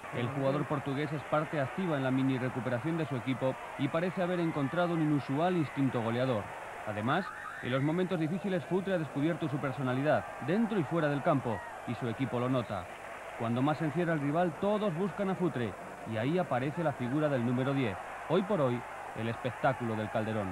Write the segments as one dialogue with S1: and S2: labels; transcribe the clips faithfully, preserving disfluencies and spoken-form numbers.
S1: El jugador portugués es parte activa en la mini recuperación de su equipo y parece haber encontrado un inusual instinto goleador. Además, en los momentos difíciles Futre ha descubierto su personalidad, dentro y fuera del campo, y su equipo lo nota. Cuando más se encierra el rival, todos buscan a Futre, y ahí aparece la figura del número diez. Hoy por hoy, el espectáculo del Calderón.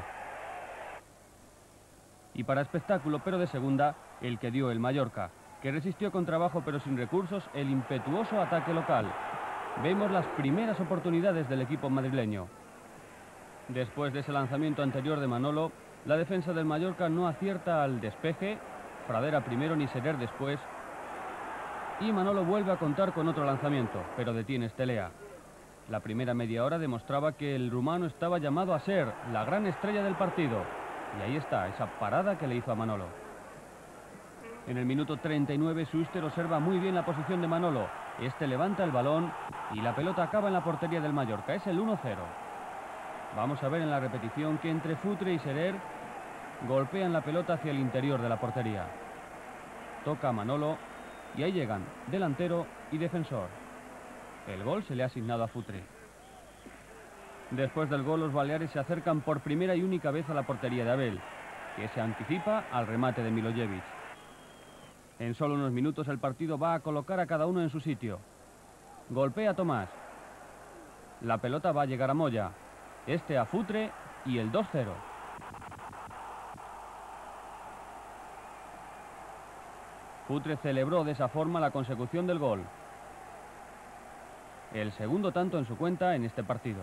S1: Y para espectáculo, pero de segunda, el que dio el Mallorca, que resistió con trabajo pero sin recursos el impetuoso ataque local. Vemos las primeras oportunidades del equipo madrileño. Después de ese lanzamiento anterior de Manolo, la defensa del Mallorca no acierta al despeje, Pradera primero ni Serer después, y Manolo vuelve a contar con otro lanzamiento, pero detiene Estelea. La primera media hora demostraba que el rumano estaba llamado a ser la gran estrella del partido, y ahí está, esa parada que le hizo a Manolo. En el minuto treinta y nueve, Schuster observa muy bien la posición de Manolo. Este levanta el balón y la pelota acaba en la portería del Mallorca. Es el uno cero. Vamos a ver en la repetición que entre Futre y Serer golpean la pelota hacia el interior de la portería. Toca a Manolo y ahí llegan delantero y defensor. El gol se le ha asignado a Futre. Después del gol, los baleares se acercan por primera y única vez a la portería de Abel, que se anticipa al remate de Milojevic. En solo unos minutos el partido va a colocar a cada uno en su sitio. Golpea Tomás. La pelota va a llegar a Moya. Este a Futre y el dos cero. Futre celebró de esa forma la consecución del gol. El segundo tanto en su cuenta en este partido.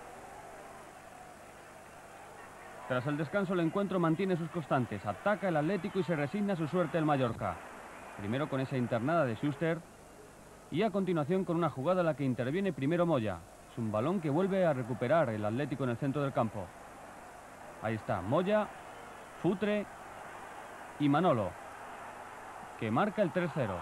S1: Tras el descanso, el encuentro mantiene sus constantes. Ataca el Atlético y se resigna a su suerte el Mallorca. Primero con esa internada de Schuster y a continuación con una jugada en la que interviene primero Moya. Es un balón que vuelve a recuperar el Atlético en el centro del campo. Ahí está Moya, Futre y Manolo, que marca el tres cero.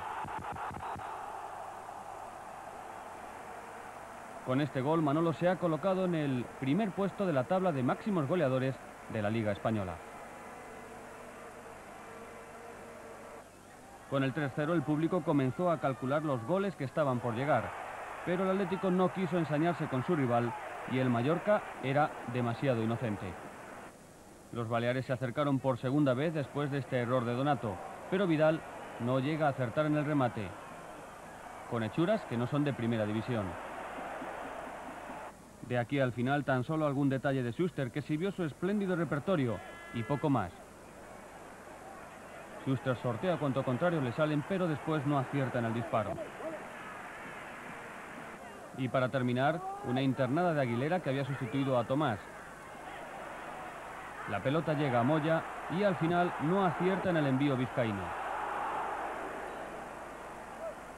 S1: Con este gol, Manolo se ha colocado en el primer puesto de la tabla de máximos goleadores de la Liga Española. Con el tres cero el público comenzó a calcular los goles que estaban por llegar, pero el Atlético no quiso ensañarse con su rival y el Mallorca era demasiado inocente. Los baleares se acercaron por segunda vez después de este error de Donato, pero Vidal no llega a acertar en el remate, con hechuras que no son de primera división. De aquí al final tan solo algún detalle de Schuster, que sirvió su espléndido repertorio y poco más. Schuster sortea cuanto contrario le salen, pero después no acierta en el disparo. Y para terminar, una internada de Aguilera que había sustituido a Tomás. La pelota llega a Moya y al final no acierta en el envío vizcaíno.